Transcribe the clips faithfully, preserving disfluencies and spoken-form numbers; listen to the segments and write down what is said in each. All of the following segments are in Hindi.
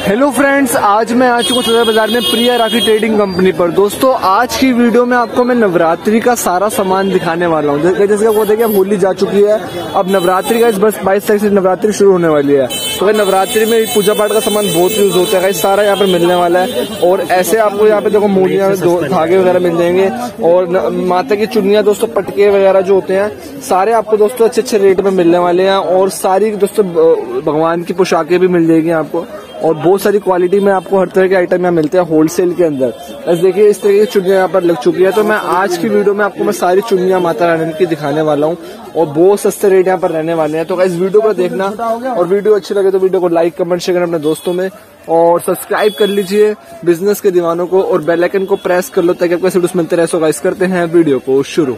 हेलो फ्रेंड्स, आज मैं आ चुका हूँ सदर बाजार में प्रिया राखी ट्रेडिंग कंपनी पर। दोस्तों आज की वीडियो में आपको मैं नवरात्रि का सारा सामान दिखाने वाला हूँ। जैसे कि आपको देखिए होली जा चुकी है, अब नवरात्रि का इस बस बाईस तारीख से नवरात्रि शुरू होने वाली है। तो भाई नवरात्रि में पूजा पाठ का सामान बहुत यूज होता है, सारा यहाँ पर मिलने वाला है। और ऐसे आपको यहाँ पे देखो मूलियाँ, धागे वगैरह मिल जाएंगे और माता की चुन्नियाँ, दोस्तों पटके वगैरह जो होते हैं सारे आपको दोस्तों अच्छे अच्छे रेट में मिलने वाले हैं। और सारी दोस्तों भगवान की पोशाकें भी मिल जाएगी आपको, और बहुत सारी क्वालिटी में आपको हर तरह के आइटम यहाँ मिलते हैं होलसेल के अंदर। बस देखिए इस तरह की चुन्नियां यहाँ पर लग चुकी है। तो मैं आज की वीडियो में आपको मैं सारी चुन्नियां माता रानी की दिखाने वाला हूँ और बहुत सस्ते रेट यहाँ पर रहने वाले हैं। तो इस वीडियो को देखना, और वीडियो अच्छी लगे तो वीडियो को लाइक कमेंट शेयर करना अपने दोस्तों में, और सब्सक्राइब कर लीजिए बिजनेस के दीवानों को, और बेल आइकन को प्रेस कर लो ताकि आपको ऐसे वीडियोस मिलते रहे। सो गाइस करते हैं वीडियो को शुरू।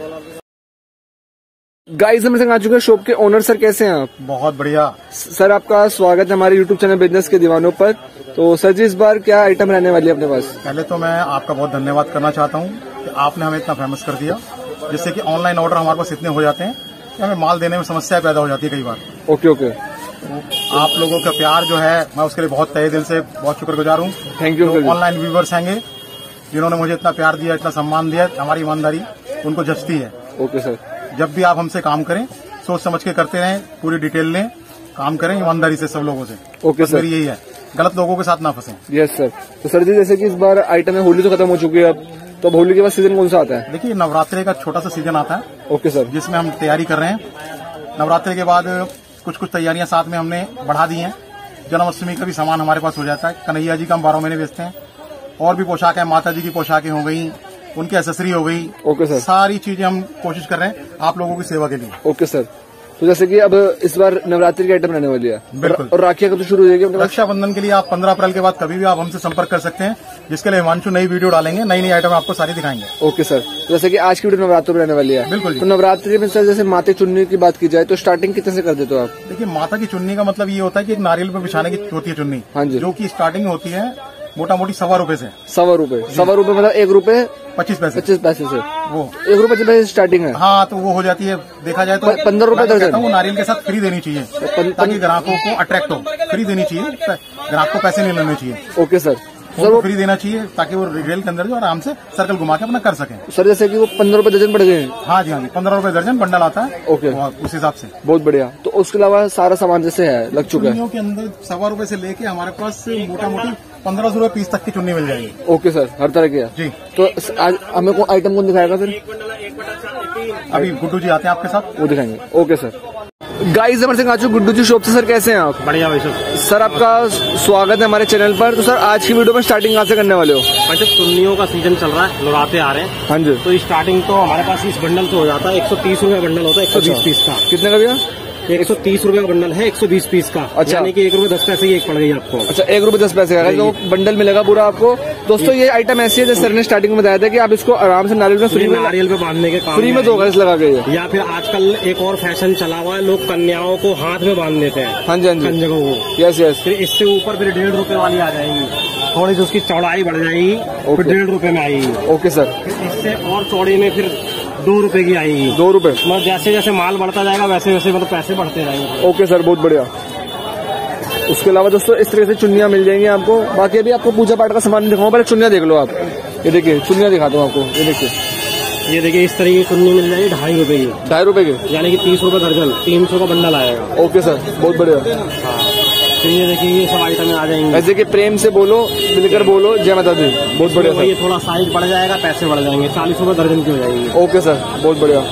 गाइस हम आ चुके हैं शॉप के ओनर। सर कैसे हैं आप? बहुत बढ़िया सर, आपका स्वागत है हमारे यूट्यूब चैनल बिजनेस के दीवानों पर। तो सर जी इस बार क्या आइटम रहने वाली है अपने पास? पहले तो मैं आपका बहुत धन्यवाद करना चाहता हूँ कि आपने हमें इतना फेमस कर दिया, जिससे कि ऑनलाइन ऑर्डर हमारे पास इतने हो जाते हैं कि हमें माल देने में समस्या पैदा हो जाती है कई बार। Okay okay. तो आप लोगों का प्यार जो है मैं उसके लिए बहुत तहे दिल से बहुत शुक्रगुजार हूँ। Thank you. ऑनलाइन व्यूवर्स हैंगे जिन्होंने मुझे इतना प्यार दिया, इतना सम्मान दिया, हमारी ईमानदारी उनको जचती है। Okay sir. जब भी आप हमसे काम करें सोच समझ के करते रहें, पूरी डिटेल लें, काम करें ईमानदारी से सब लोगों से। Okay sir. मेरी यही है, गलत लोगों के साथ ना फंसे। Yes sir. तो सर जी जैसे कि इस बार आइटम है, होली तो खत्म हो चुकी है अब, तो अब होली के बाद सीजन कौन सा आता है? देखिए नवरात्रि का छोटा सा सीजन आता है। Okay sir. जिसमें हम तैयारी कर रहे हैं। नवरात्रि के बाद कुछ कुछ तैयारियां साथ में हमने बढ़ा दी हैं। जन्माष्टमी का भी सामान हमारे पास हो जाता है। कन्हैया जी का हम बारह महीने बेचते हैं। और भी पोशाक है, माता जी की पोशाकें हो गई, उनकी एसेसरी हो गई। Okay sir. सारी चीजें हम कोशिश कर रहे हैं आप लोगों की सेवा के लिए। Okay sir. तो जैसे कि अब इस बार नवरात्रि की आइटम रहने वाली है, बिल्कुल। और राखियां कब तो शुरू हो जाएगी? रक्षाबंधन के लिए आप पंद्रह अप्रैल के बाद कभी भी आप हमसे संपर्क कर सकते हैं, जिसके लिए हिमांशु नई वीडियो डालेंगे, नई नई आइटम आपको सारी दिखाएंगे। Okay sir. तो जैसे कि आज की वीडियो नवरात्रि रहने वाली है। बिल्कुल। तो नवरात्रि में सर जैसे माता चुन्नी की बात की जाए तो स्टार्टिंग कितने से कर देते हो आप? देखिए माता की चुन्नी का मतलब ये होता है कि एक नारियल पे बिछाने की होती है चुन्नी। हाँ जी। जो की स्टार्टिंग होती है मोटा मोटी सवा रूपये से। सवा रूपये सवा रूपये मतलब एक रूपये पच्चीस पैसे पच्चीस पैसे से वो एक रूपये पच्चीस पैसे स्टार्टिंग है। हाँ तो वो हो जाती है, देखा जाए तो पंद्रह रूपये दर्जन। वो नारियल के साथ फ्री देनी चाहिए ताकि ग्राहकों को अट्रैक्ट हो। फ्री देनी चाहिए, ग्राहक को पैसे नहीं लेने चाहिए। Okay sir. सर वो फ्री देना चाहिए ताकि वो रिटेल के अंदर जो आराम से सर्कल घुमा के अपना कर सके। सर जैसे कि वो पंद्रह रूपये दर्जन पड़ गए? हाँ जी हाँ जी, पंद्रह रूपये दर्जन बंडल आता है। ओके। उस हिसाब से बहुत बढ़िया। तो उसके अलावा सारा सामान जैसे है लग चुका है के अंदर सवा रूपये से लेके हमारे पास मोटा मोटी पंद्रह सौ रूपये पीस तक की चुन्नी मिल जाएगी। ओके सर, हर तरह की है जी। तो आज हमें को आइटम कौन दिखाएगा फिर? अभी गुड्डू जी आते हैं आपके साथ, वो दिखाएंगे। Okay sir. गाइस हमारे संग आ चुके गुड्डू जी शॉप से। सर कैसे हैं आप? बढ़िया भाई सर। सर आपका स्वागत है हमारे चैनल पर। तो सर आज की वीडियो में स्टार्टिंग कहाँ से करने वाले हो? भाई जब चुन्नियों का सीजन चल रहा है, नवरात्रे आ रहे हैं। हाँ जी। तो स्टार्टिंग तो हमारे पास इस बंडल से हो जाता है, एक सौ तीस रूपये बंडल होता है, एक सौ बीस पीस का। कितने का भैया? एक सौ तीस रूपये का बंडल है, एक सौ बीस पीस का। अच्छा। यानी कि एक रूपये दस पैसे की एक पड़ गई आपको। अच्छा, एक रूपये दस पैसे का तो बंडल मिलेगा पूरा आपको। दोस्तों ये आइटम ऐसी है जैसे सर ने स्टार्टिंग में बताया था कि आप इसको आराम से नारियल में फ्री में नारियल पे बांधने के काम फ्री में दो गैस लगा गई है। या फिर आजकल एक और फैशन चला हुआ है, लोग कन्याओं को हाथ में बांध देते हैं। हाँ जी हाँ जी, कंजकों को। Yes yes. फिर इससे ऊपर फिर डेढ़ रूपये वाली आ जाएगी, थोड़ी सी उसकी चौड़ाई बढ़ जाएगी, फिर डेढ़ रूपये में आएगी। Okay sir. फिर इससे और चौड़ी में फिर दो रुपए की आएगी। दो रुपए मतलब जैसे जैसे माल बढ़ता जाएगा वैसे वैसे मतलब पैसे बढ़ते जाएंगे। ओके सर, बहुत बढ़िया। उसके अलावा दोस्तों इस तरह से चुन्नियां मिल जाएंगी आपको। बाकी अभी आपको पूजा पाठ का सामान दिखाऊंगा, पहले चुन्नियां देख लो आप। ये देखिए चुन्नियां दिखाता हूँ आपको। ये देखिए ये देखिए इस तरीके की चुन्नी मिल जाएगी ढाई रुपए की। ढाई रुपए की यानी कि तीस रुपए दर्जन, तीन सौ का बंडल आएगा। ओके सर, बहुत बढ़िया। हाँ तो ये देखिए ये सब आइटम आ जाएंगे। ऐसे कि प्रेम से बोलो, मिलकर बोलो, जय माता दी। बहुत बढ़िया। ये थोड़ा साइज बढ़ जाएगा, पैसे बढ़ जाएंगे, चालीस रुपए दर्जन की हो जाएगी। ओके सर, बहुत बढ़िया।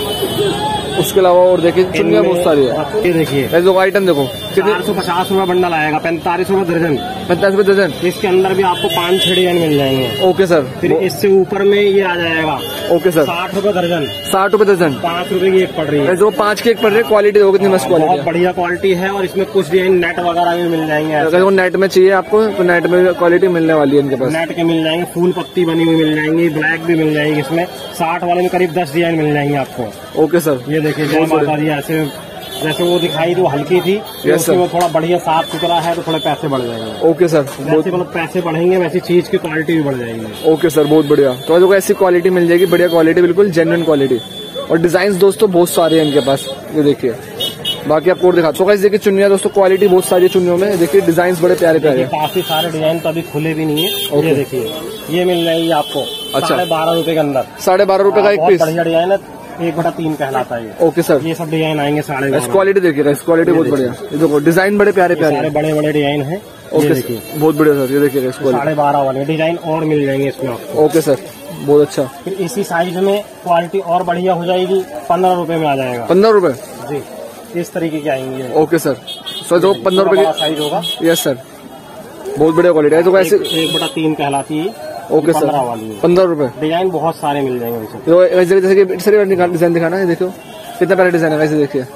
उसके अलावा और देखिए चुन्नियां बहुत सारी है। ये देखिए ऐसे आइटम देखो, चार सौ पचास रूपये बंडल आएगा, पैंतालीस रूपये दर्जन। पैंतालीस रुपए दर्जन। इसके अंदर भी आपको पाँच छह डिजाइन मिल जाएंगे। Okay sir. फिर इससे ऊपर में ये आ जाएगा। Okay sir. साठ रूपये दर्जन। साठ रुपए दर्जन, पाँच रूपये की एक पड़ रही है। जो पाँच की एक पड़ रही है। क्वालिटी देखो कितनी मस्त क्वालिटी बहुत है। बढ़िया क्वालिटी है। और इसमें कुछ डिजाइन नेट वगैरह भी मिल जाएंगे। अगर वो नेट में चाहिए आपको तो नेट में क्वालिटी मिलने वाली है इनके पास। नेट के मिल जाएंगे, फूल पत्ती बनी हुई मिल जाएंगी, ब्लैक भी मिल जाएगी। इसमें साठ वाले में करीब दस डिजाइन मिल जाएंगे आपको। Okay sir. ये देखिए जय माता दी। ऐसे जैसे वो दिखाई तो हल्की थी, उसमें थोड़ा बढ़िया साफ सुथरा है तो थोड़े पैसे बढ़ जाएंगे। Okay sir. जैसे मतलब पैसे बढ़ेंगे वैसी चीज की क्वालिटी भी बढ़ जाएगी। ओके सर, बहुत बढ़िया। तो देखो ऐसी क्वालिटी मिल जाएगी, बढ़िया क्वालिटी, बिल्कुल जेन्युइन क्वालिटी। और डिजाइन दोस्तों बहुत सारे हैं इनके पास। ये देखिए बाकी आपको और दिखाता हूँ। गाइस देखिए चुन्नियाँ दोस्तों, क्वालिटी बहुत सारी चुन्नियों में, देखिए डिजाइन बड़े प्यारे प्यारे हैं। काफी सारे डिजाइन तो अभी खुले भी नहीं है। ओके। ये देखिए ये मिल जाएगी आपको अच्छा। साढ़े बारह रूपये के अंदर। साढ़े बारह रूपये का एक पीस। बढ़िया डिजाइन है, एक बटा तीन कहलाता है। ओके सर, ये सब डिजाइन आएंगे साढ़े बारह। क्वालिटी देखिएगा, इस क्वालिटी बहुत बढ़िया। ये देखो डिजाइन बड़े प्यारे प्यारे सारे बड़े बड़े डिजाइन है। ओके देखिए बहुत बढ़िया सर, ये देखिएगा इस क्वालिटी। साढ़े बारह वाले डिजाइन और मिल जाएंगे इसमें आपको। ओके सर बहुत अच्छा। फिर इसी साइज में क्वालिटी और बढ़िया हो जाएगी, पंद्रह रूपये में आ जाएगा। पंद्रह रूपये जी, इस तरीके की आएंगी। ओके सर, सर जो पंद्रह रूपये की साइज होगा। यस सर, बहुत बढ़िया क्वालिटी है। तो ऐसे एक बटा तीन कहलाती है। ओके सर, पंद्रह वाली है। पंद्रह रूपये। डिजाइन बहुत सारे मिल जाएंगे। तो जैसे कि सर डिजाइन दिखाना है, देखो कितना प्यारा डिजाइन है। वैसे देखिए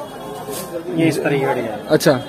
ये इस तरीके का डिजाइन। अच्छा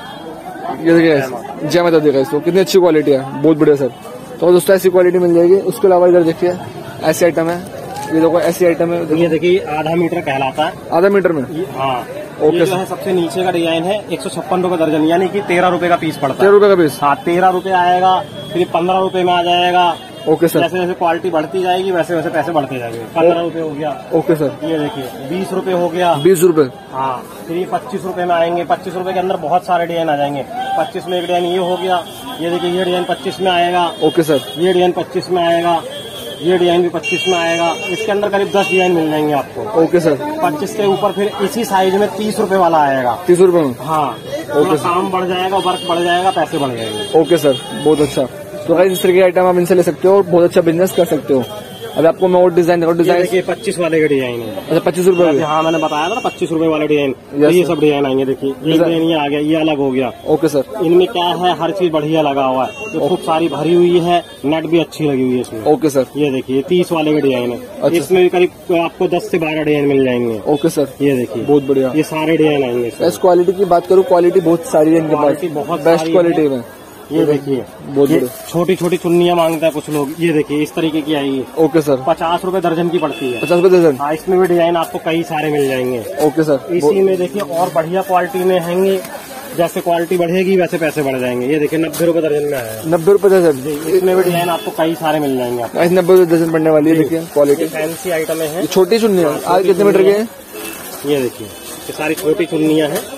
ये देखिए जय माता दी गाइस, तो कितनी अच्छी क्वालिटी है, बहुत बढ़िया सर। तो दोस्तों ऐसी क्वालिटी मिल जाएगी। उसके अलावा इधर देखिए ऐसी आइटम है, ये देखो ऐसी आइटम है। ये देखिए आधा मीटर कहलाता है। आधा मीटर में? हाँ। ओके ये जो है सबसे नीचे का डिजाइन है, एक सौ छप्पन रूपये दर्जन, यानी कि तेरह रूपये का पीस पड़ता है। तेरह रूपये का पीस? हाँ, तेरह रूपये आएगा, फिर पंद्रह रूपये में आ जाएगा। ओके सर, जैसे जैसे क्वालिटी बढ़ती जाएगी वैसे वैसे पैसे बढ़ते जाएंगे। पंद्रह रूपये हो गया। Okay sir. ये देखिए बीस रूपये हो गया। बीस रूपये? हाँ। फिर ये पच्चीस रूपये में आएंगे। पच्चीस रूपये के अंदर बहुत सारे डिजाइन आ जाएंगे। पच्चीस में एक डिजाइन ये हो गया। ये देखिए ये डिजाइन पच्चीस में आएगा। Okay sir. ये डिजाइन पच्चीस में आएगा। ये डिजाइन भी पच्चीस में आएगा। इसके अंदर करीब दस डिजाइन मिल जाएंगे आपको। Okay sir. पच्चीस के ऊपर फिर इसी साइज में तीस रूपये वाला आएगा। तीस रूपये में? हाँ। ओके, काम बढ़ जाएगा, वर्क बढ़ जाएगा, पैसे बढ़ जाएंगे। ओके सर बहुत अच्छा। तो गाइस इस तरह की आइटम आप इनसे ले सकते हो और बहुत अच्छा बिजनेस कर सकते हो। अब आपको मैं और डिजाइन और डिजाइन देखिए पच्चीस वाले का डिजाइन है। अच्छा पच्चीस रूपये? हाँ मैंने बताया था ना पच्चीस रूपये वाला डिजाइन। ये सब डिजाइन आएंगे। देखिए ये डिजाइन ये आ गया, ये अलग हो गया। Okay sir. इनमें क्या है, हर चीज बढ़िया लगा हुआ है, तो खूब सारी भरी हुई है, नेट भी अच्छी लगी हुई है इसमें। Okay sir. ये देखिए तीस वाले का डिजाइन है। अच्छा। इसमें भी करीब आपको दस से बारह डिजाइन मिल जाएंगे। Okay sir. ये देखिए बहुत बढ़िया, ये सारे डिजाइन आएंगे। इस क्वालिटी की बात करूँ, क्वालिटी बहुत सारी है इनके पास, बहुत बेस्ट क्वालिटी में। ये देखिए बहुत बढ़िया। छोटी छोटी चुन्नियाँ मांगते हैं कुछ लोग। ये देखिए इस तरीके की आएगी। Okay sir. पचास रूपये दर्जन की पड़ती है। पचास रूपये दर्जन? हाँ, इसमें भी डिजाइन आपको कई सारे मिल जाएंगे। Okay sir. इसी में देखिए और बढ़िया क्वालिटी में हैंगे। जैसे क्वालिटी बढ़ेगी वैसे पैसे बढ़ जाएंगे। ये देखिए नब्बे रूपये दर्जन में आया है। नब्बे रूपये दर्जन? इसमें भी डिजाइन आपको कई सारे मिल जाएंगे। आपको नब्बे रूपये दर्जन पड़ने वाली है। देखिए क्वालिटी फैंसी आइटम है। छोटी चुन्नियाँ आज कितने मीटर की है? ये देखिए ये सारी छोटी चुन्नियाँ हैं।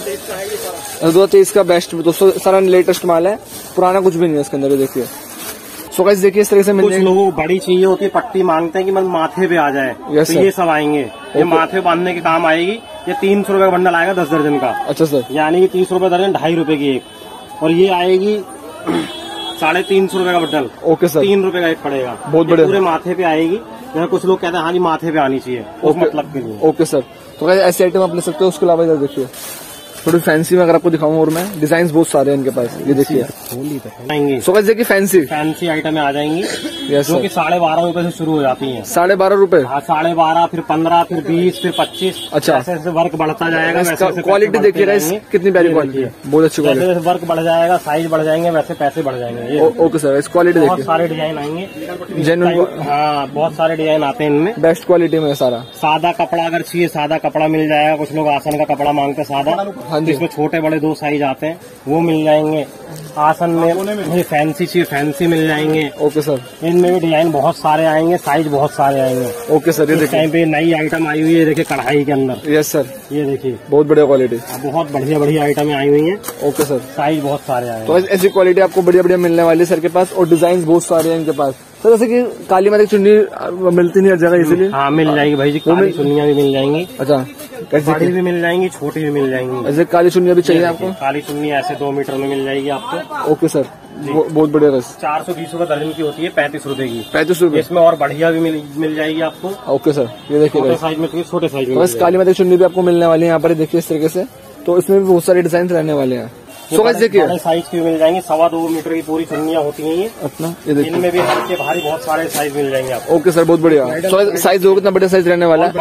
दो तेईस का बेस्ट दोस्तों, सारा लेटेस्ट माल है, पुराना कुछ भी नहीं है इसके अंदर। देखिए सो गाइस देखिए इस तरह से मिल कुछ जाएगी। लोगों को बड़ी चाहिए होती है, पट्टी मांगते हैं कि मतलब माथे पे आ जाए, यस तो सर। ये सब आएंगे। ये माथे बांधने के काम आएगी। ये तीन सौ रूपये का बंडल आएगा दस दर्जन का। अच्छा सर। यानी कि तीस रूपये दर्जन, ढाई रूपये की एक। और ये आएगी साढ़े तीन सौ रूपये का बंडल। Okay sir. तीन रूपये का एक पड़ेगा। बहुत बढ़िया। पूरे माथे पे आएगी। जैसे कुछ लोग कहते हैं हाँ जी माथे पे आनी चाहिए, उस मतलब के लिए। Okay sir. तो गाइस ऐसी आइटम आप ले सकते हो। उसके अलावा इधर देखिए थोड़ी फैंसी में अगर आपको दिखाऊं और मैं, डिजाइन बहुत सारे हैं इनके पास। ये देखिए आएंगी। सो गाइस देखिए फैंसी फैंसी आइटम आ जाएंगी यस जो कि साढ़े बारह रूपये से शुरू हो जाती हैं। साढ़े बारह रूपये? हाँ, साढ़े बारह, फिर पंद्रह, फिर बीस, फिर पच्चीस। अच्छा। जैसे जैसे वर्क बढ़ता जाएगा वैसे वैसे क्वालिटी देखिए गाइस कितनी प्यारी क्वालिटी है, बहुत अच्छी जैसे क्वालिटी। जैसे वर्क बढ़ जाएगा, साइज बढ़ जाएंगे, वैसे पैसे बढ़ जाएंगे। ये ओके सर, इस क्वालिटी बहुत देखिए सारे डिजाइन आएंगे। जेन्युइन, हाँ बहुत सारे डिजाइन आते हैं इनमें। बेस्ट क्वालिटी में सारा। सादा कपड़ा अगर चाहिए, सादा कपड़ा मिल जाएगा। कुछ लोग आसन का कपड़ा मांगते हैं सादा। हाँ जी। इसमें छोटे बड़े दो साइज आते हैं, वो मिल जाएंगे। आसन में ये फैंसी चाहिए, फैंसी मिल जाएंगे। Okay sir. इनमें भी डिजाइन बहुत सारे आएंगे, साइज बहुत सारे आएंगे। Okay sir. ये इस देखिए टाइम पे नई आइटम आई हुई है, देखिए कढ़ाई के अंदर। यस सर, ये देखिए बहुत बढ़िया क्वालिटी। बहुत बढ़िया बढ़िया आइटमें आई हुई हैं। Okay sir. साइज बहुत सारे आए हैं। तो ऐसी क्वालिटी आपको बढ़िया बढ़िया मिलने वाली है सर के पास, और डिजाइन बहुत सारे हैं इनके पास। सर जैसे कि काली माता की चुन्नी मिलती नहीं हर जगह इसीलिए? हाँ मिल जाएगी भाई जी, काली चुन्नियाँ भी मिल जाएंगी। अच्छा, कैसे बड़ी भी मिल जाएंगी, छोटी भी मिल जाएंगी। ऐसे काली चुन्नियाँ भी चाहिए आपको? काली चुन्नी ऐसे दो मीटर में मिल जाएगी आपको। ओके सर, बहुत बढ़िया रस। चार सौ बीस रूपये दर्जन की होती है, पैंतीस रूपये की। पैंतीस रूपये? इसमें और बढ़िया भी मिल, मिल जाएगी आपको। ओके सर, ये देखिए छोटे साइज में, छोटे साइज में बस काली माता की चुन्नी भी आपको मिलने वाली है यहाँ पर, देखिए इस तरीके से। तो इसमें भी बहुत सारे डिजाइन रहने वाले हैं। सो गाइस देखिए बड़े साइज की मिल जाएंगी, सवा दो मीटर की पूरी चुन्नियाँ होती हैं ये अपना। ये देखिए इनमें भी हल्के भारी बहुत सारे साइज मिल जाएंगे आपको। ओके सर, बहुत बढ़िया। सो साइज होगा कितना बड़ा साइज रहने वाला है?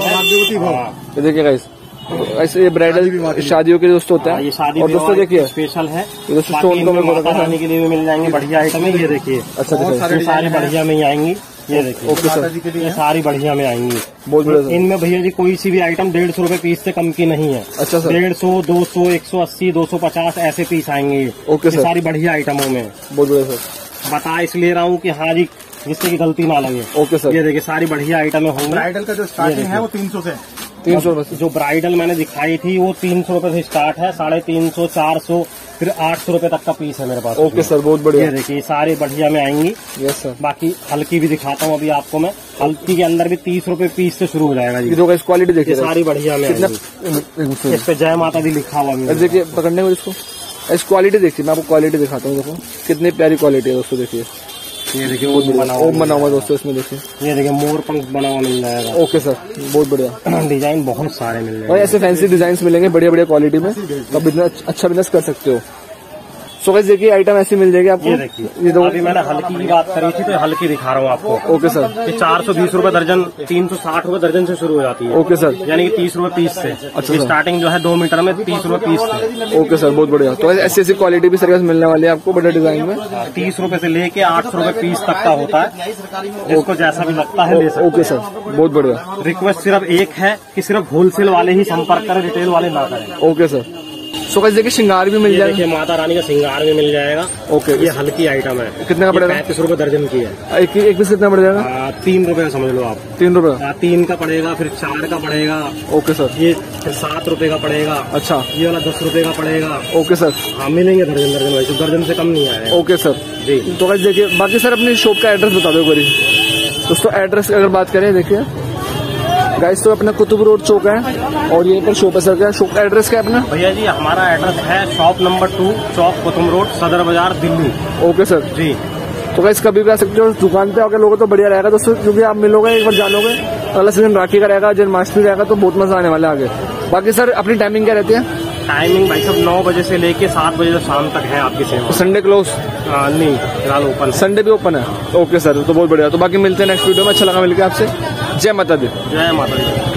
हाँ। ये देखिए गाइस, ऐसे ये ब्राइडल शादियों के लिए दोस्तों होता ये है। शादी और दोस्तों देखिए स्पेशल है। ये दोस्तों स्टोन को माता रानी के लिए भी मिल जाएंगे, बढ़िया आइटम है। ये देखिए अच्छा ये सारी बढ़िया में ही आएंगी। ये देखिए ओके सर, ये सारी बढ़िया में आएंगी। बहुत बढ़िया सर। इनमें भैया जी कोई सी भी आइटम डेढ़ सौ रूपये पीस से कम की नहीं है। अच्छा सर। डेढ़ सौ, दो सौ, एक सौ अस्सी, दो सौ पचास ऐसे पीस आएंगे। ओके सर, सारी बढ़िया आइटमों में बहुत बढ़िया सर। बता इसलिए रहा हूँ कि हाँ जी जिससे की गलती ना लगे। ओके सर, ये देखिए सारी बढ़िया आइटमें होंगी। ब्राइडल का जो स्टार्टिंग है वो तीन सौ से तीन सौ रुपए। जो ब्राइडल मैंने दिखाई थी वो तीन सौ रुपए से स्टार्ट है, साढ़े तीन सौ, चार सौ, फिर आठ सौ रुपए तक का पीस है मेरे पास। ओके सर, बहुत बढ़िया। ये देखिए सारी बढ़िया में आएंगी। Yes sir. बाकी हल्की भी दिखाता हूँ अभी आपको मैं। हल्की के अंदर भी तीस रुपए पीस से शुरू हो जाएगा जी। इस क्वालिटी देखिए, सारी बढ़िया में कितना, इस पे जय माता दी लिखा हुआ है। देखिए पकड़ने में इसको, इस क्वालिटी देखिए, मैं आपको क्वालिटी दिखाता हूँ। देखो कितनी प्यारी क्वालिटी है दोस्तों। देखिए ये देखिए ओम बना हुआ, ओम बना हुआ दोस्तों इसमें। देखिए ये देखिए मोर पंख बना हुआ मिल जाएगा। ओके सर, बहुत बढ़िया। डिजाइन बहुत सारे मिल जाएंगे और ऐसे फैंसी डिजाइन मिलेंगे बढ़िया बढ़िया क्वालिटी में, तो बिजनेस अच्छा बिजनेस कर सकते हो। सो गाइस देखिए आइटम ऐसी मिल जाएगी आपको। ये देखिए, ये तो अभी मैंने हल्की की बात करी थी तो हल्की दिखा रहा हूँ आपको। Okay sir. ये चार सौ बीस रूपये दर्जन, तीन सौ साठ रूपये दर्जन से शुरू हो जाती है। Okay sir. यानी कि तीस रूपये पीस से। अच्छा, स्टार्टिंग जो है दो मीटर में तीस रूपये पीस से। ओके सर, बहुत बढ़िया। तो ऐसी ऐसी क्वालिटी भी सर मिलने वाली है आपको बड़े डिजाइन में। तीस रूपये से लेके आठ सौ रूपये पीस तक का होता है, जिसको जैसा भी लगता है ले सकते। ओके सर, बहुत बढ़िया। रिक्वेस्ट सिर्फ एक है कि सिर्फ होलसेल वाले ही संपर्क करें, रिटेल वाले ना करें। Okay sir. सो गाइस देखिए श्रृंगार भी मिल जाएगा। देखिए माता रानी का श्रृंगार भी मिल जाएगा। ओके, ये हल्की आइटम है। कितने का पड़ेगा? पैंतीस रूपये दर्जन की है। एक एक पीस कितना पड़ जाएगा? आ, तीन रूपये समझ लो आप। तीन रुपए? तीन का पड़ेगा, फिर चार का पड़ेगा। Okay sir. ये फिर सात रुपए का पड़ेगा। अच्छा, ये वाला दस रुपए का पड़ेगा। Okay sir. हाँ मिलेंगे दर्जन दर्जन भाई, दर्जन से कम नहीं आएगा। Okay sir ji. तो गाइस देखिए बाकी सर अपनी शॉप का एड्रेस बता दो एक बारी दोस्तों। एड्रेस की अगर बात करें, देखिए गाइस तो अपना कुतुब रोड चौक है और यहीं पर शॉप है सर। क्या शॉप का एड्रेस क्या है अपना? भैया जी हमारा एड्रेस है शॉप नंबर टू, चौक Qutub road, Sadar Bazaar, Delhi. Okay sir ji. तो गाइस कभी भी आ सकते हो दुकान पे, अगर लोगों तो बढ़िया रहेगा दोस्तों, क्योंकि आप मिलोगे एक बार जानोगे। अगला सीजन राखी का रहेगा, जन्माष्टमी रहेगा, तो बहुत मजा आने वाला है आगे। बाकी सर अपनी टाइमिंग क्या रहती है? टाइमिंग भाई साहब नौ बजे से लेके सात बजे तक शाम तक है आपकी सेवा। Sunday close? नहीं फिलहाल ओपन। संडे भी ओपन है। ओके सर, तो बहुत बढ़िया। तो बाकी मिलते हैं नेक्स्ट वीडियो में। अच्छा लगा मिलकर आपसे। जय माता दी। जय माता दी।